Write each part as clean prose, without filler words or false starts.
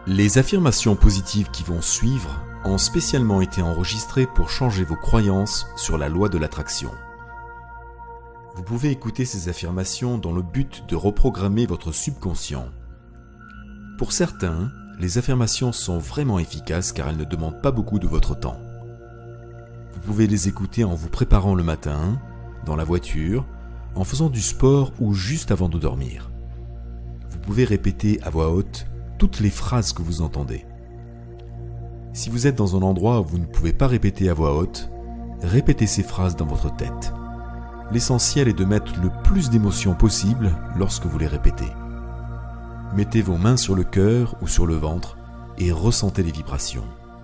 Les affirmations positives qui vont suivre ont spécialement été enregistrées pour changer vos croyances sur la loi de l'attraction. Vous pouvez écouter ces affirmations dans le but de reprogrammer votre subconscient. Pour certains, les affirmations sont vraiment efficaces car elles ne demandent pas beaucoup de votre temps. Vous pouvez les écouter en vous préparant le matin, dans la voiture, en faisant du sport ou juste avant de dormir. Vous pouvez répéter à voix haute toutes les phrases que vous entendez. Si vous êtes dans un endroit où vous ne pouvez pas répéter à voix haute, répétez ces phrases dans votre tête. L'essentiel est de mettre le plus d'émotions possible lorsque vous les répétez. Mettez vos mains sur le cœur ou sur le ventre et ressentez les vibrations.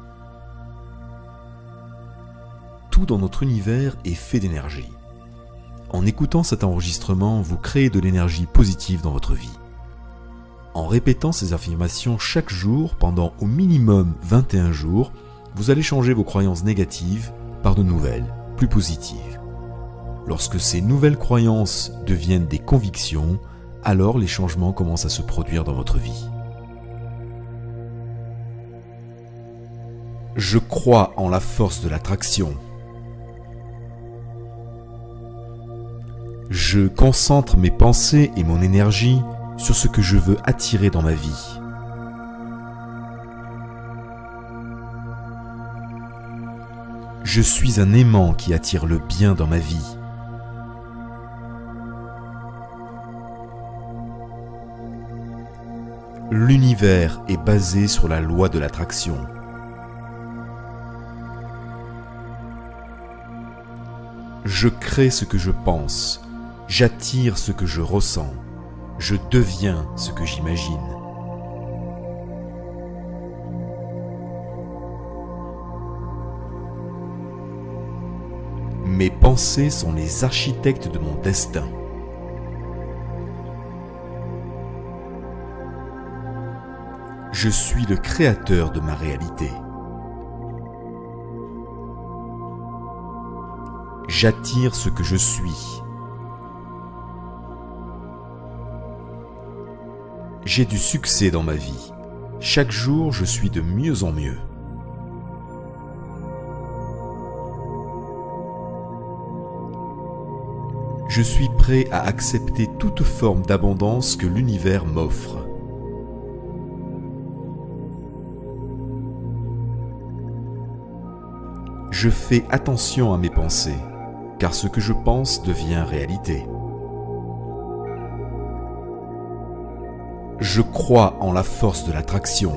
Tout dans notre univers est fait d'énergie. En écoutant cet enregistrement, vous créez de l'énergie positive dans votre vie. En répétant ces affirmations chaque jour pendant au minimum 21 jours, vous allez changer vos croyances négatives par de nouvelles, plus positives. Lorsque ces nouvelles croyances deviennent des convictions, alors les changements commencent à se produire dans votre vie. Je crois en la force de l'attraction. Je concentre mes pensées et mon énergie sur ce que je veux attirer dans ma vie. Je suis un aimant qui attire le bien dans ma vie. L'univers est basé sur la loi de l'attraction. Je crée ce que je pense, j'attire ce que je ressens, je deviens ce que j'imagine. Mes pensées sont les architectes de mon destin. Je suis le créateur de ma réalité. J'attire ce que je suis. J'ai du succès dans ma vie. Chaque jour, je suis de mieux en mieux. Je suis prêt à accepter toute forme d'abondance que l'univers m'offre. Je fais attention à mes pensées, car ce que je pense devient réalité. Je crois en la force de l'attraction.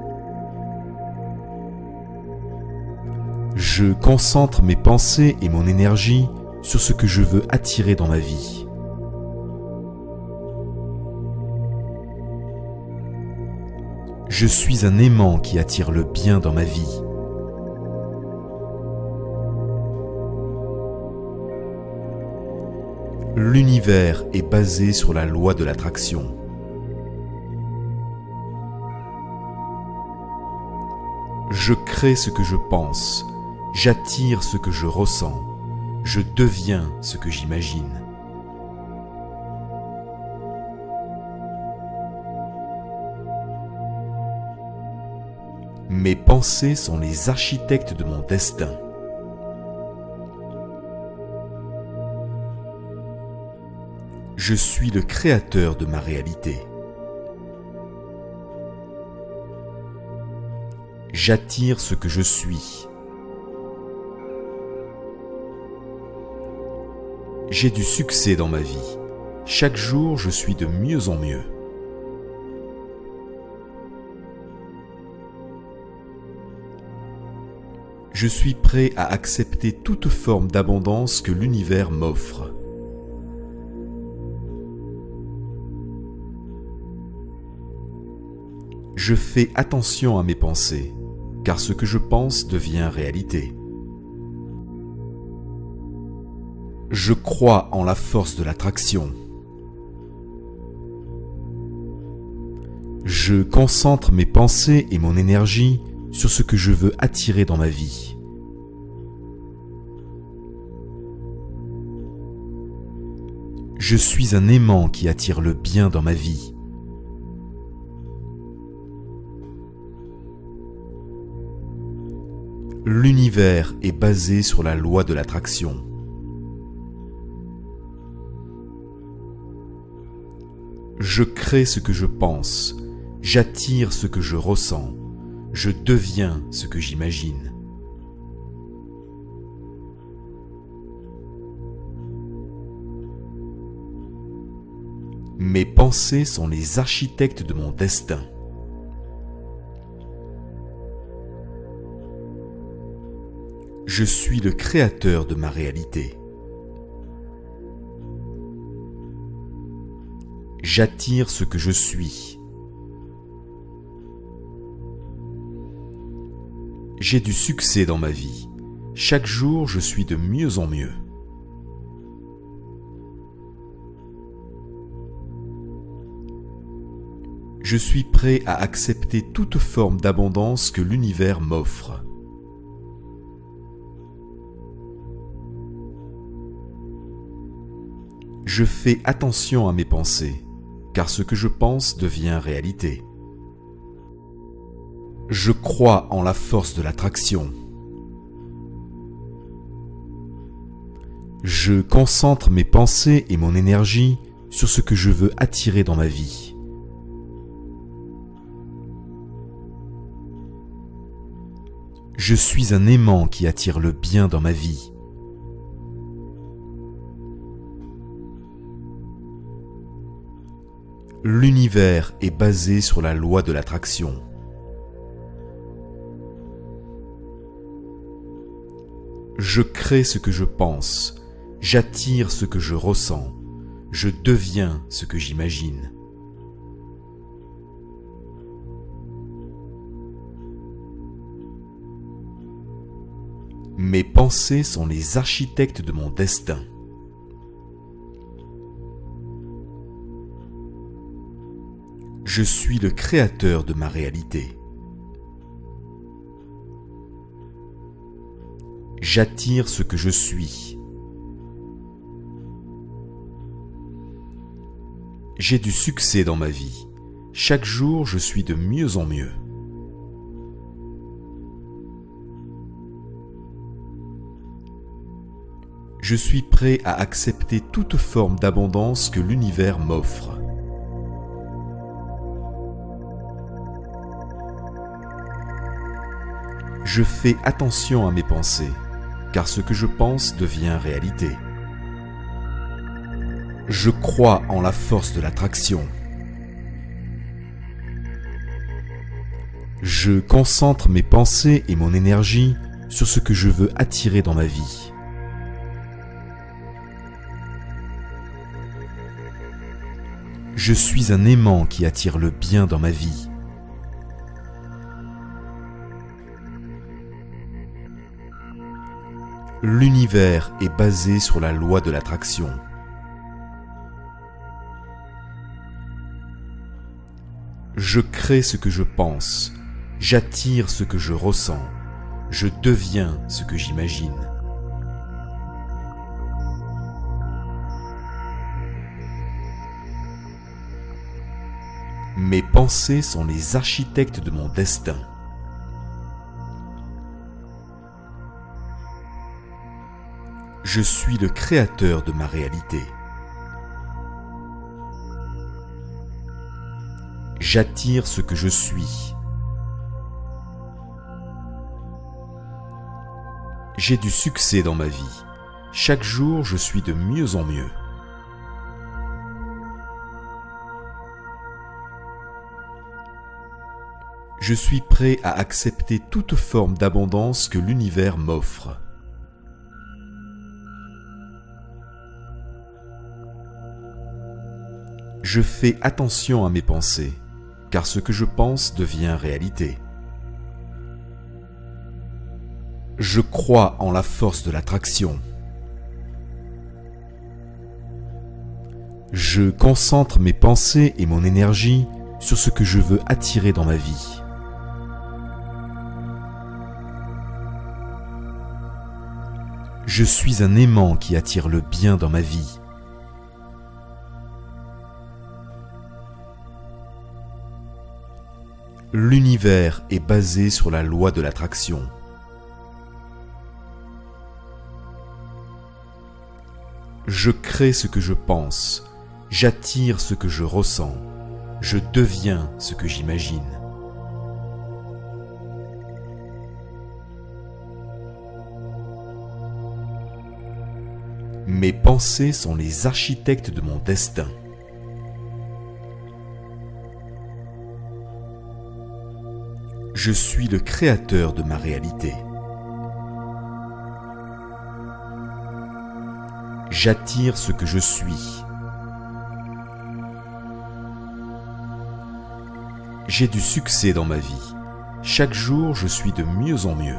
Je concentre mes pensées et mon énergie sur ce que je veux attirer dans ma vie. Je suis un aimant qui attire le bien dans ma vie. L'univers est basé sur la loi de l'attraction. Je crée ce que je pense, j'attire ce que je ressens, je deviens ce que j'imagine. Mes pensées sont les architectes de mon destin. Je suis le créateur de ma réalité. J'attire ce que je suis. J'ai du succès dans ma vie. Chaque jour, je suis de mieux en mieux. Je suis prêt à accepter toute forme d'abondance que l'univers m'offre. Je fais attention à mes pensées, car ce que je pense devient réalité. Je crois en la force de l'attraction. Je concentre mes pensées et mon énergie sur ce que je veux attirer dans ma vie. Je suis un aimant qui attire le bien dans ma vie. L'univers est basé sur la loi de l'attraction. Je crée ce que je pense, j'attire ce que je ressens, je deviens ce que j'imagine. Mes pensées sont les architectes de mon destin. Je suis le créateur de ma réalité. J'attire ce que je suis. J'ai du succès dans ma vie. Chaque jour, je suis de mieux en mieux. Je suis prêt à accepter toute forme d'abondance que l'univers m'offre. Je fais attention à mes pensées, car ce que je pense devient réalité. Je crois en la force de l'attraction. Je concentre mes pensées et mon énergie sur ce que je veux attirer dans ma vie. Je suis un aimant qui attire le bien dans ma vie. L'univers est basé sur la loi de l'attraction. Je crée ce que je pense, j'attire ce que je ressens, je deviens ce que j'imagine. Mes pensées sont les architectes de mon destin. Je suis le créateur de ma réalité. J'attire ce que je suis. J'ai du succès dans ma vie. Chaque jour, je suis de mieux en mieux. Je suis prêt à accepter toute forme d'abondance que l'univers m'offre. Je fais attention à mes pensées, car ce que je pense devient réalité. Je crois en la force de l'attraction. Je concentre mes pensées et mon énergie sur ce que je veux attirer dans ma vie. Je suis un aimant qui attire le bien dans ma vie. L'univers est basé sur la loi de l'attraction. Je crée ce que je pense, j'attire ce que je ressens, je deviens ce que j'imagine. Mes pensées sont les architectes de mon destin. Je suis le créateur de ma réalité. J'attire ce que je suis. J'ai du succès dans ma vie. Chaque jour, je suis de mieux en mieux. Je suis prêt à accepter toute forme d'abondance que l'univers m'offre. Je fais attention à mes pensées, car ce que je pense devient réalité. Je crois en la force de l'attraction. Je concentre mes pensées et mon énergie sur ce que je veux attirer dans ma vie. Je suis un aimant qui attire le bien dans ma vie. L'univers est basé sur la loi de l'attraction. Je crée ce que je pense, j'attire ce que je ressens, je deviens ce que j'imagine. Mes pensées sont les architectes de mon destin. Je suis le créateur de ma réalité. J'attire ce que je suis. J'ai du succès dans ma vie. Chaque jour, je suis de mieux en mieux.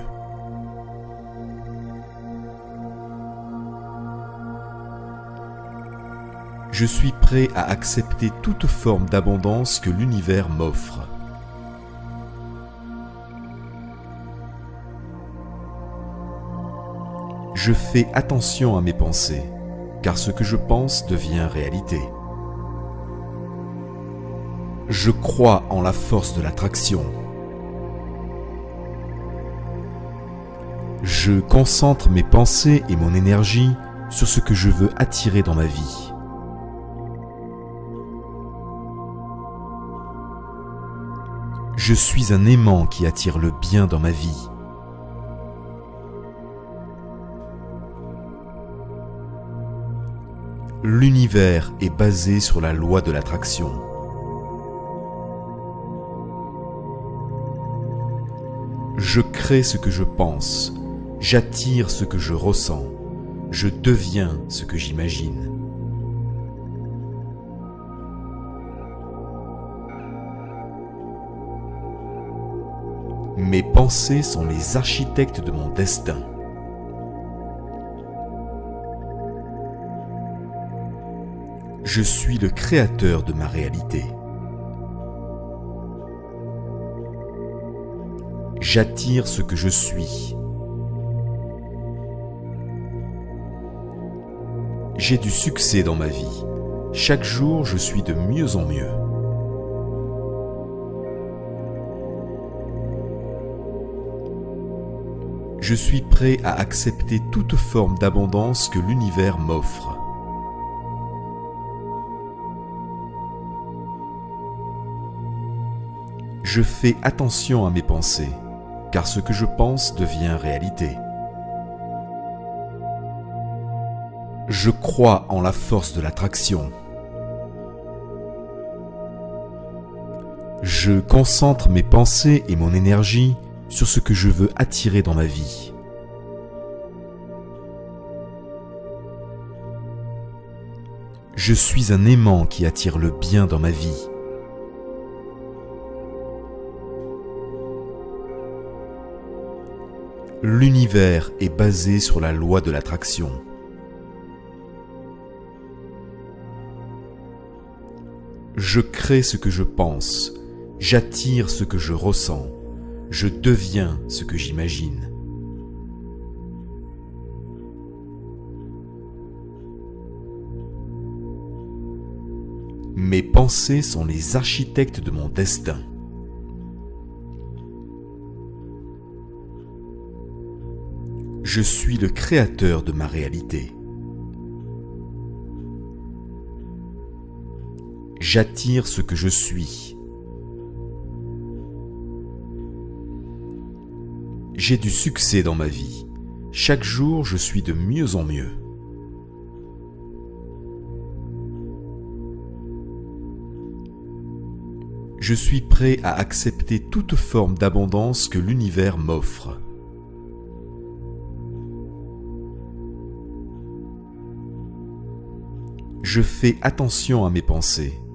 Je suis prêt à accepter toute forme d'abondance que l'univers m'offre. Je fais attention à mes pensées, car ce que je pense devient réalité. Je crois en la force de l'attraction. Je concentre mes pensées et mon énergie sur ce que je veux attirer dans ma vie. Je suis un aimant qui attire le bien dans ma vie. L'univers est basé sur la loi de l'attraction. Je crée ce que je pense, j'attire ce que je ressens, je deviens ce que j'imagine. Mes pensées sont les architectes de mon destin. Je suis le créateur de ma réalité. J'attire ce que je suis. J'ai du succès dans ma vie. Chaque jour, je suis de mieux en mieux. Je suis prêt à accepter toute forme d'abondance que l'univers m'offre. Je fais attention à mes pensées, car ce que je pense devient réalité. Je crois en la force de l'attraction. Je concentre mes pensées et mon énergie sur ce que je veux attirer dans ma vie. Je suis un aimant qui attire le bien dans ma vie. L'univers est basé sur la loi de l'attraction. Je crée ce que je pense, j'attire ce que je ressens, je deviens ce que j'imagine. Mes pensées sont les architectes de mon destin. Je suis le créateur de ma réalité. J'attire ce que je suis. J'ai du succès dans ma vie. Chaque jour, je suis de mieux en mieux. Je suis prêt à accepter toute forme d'abondance que l'univers m'offre. Je fais attention à mes pensées,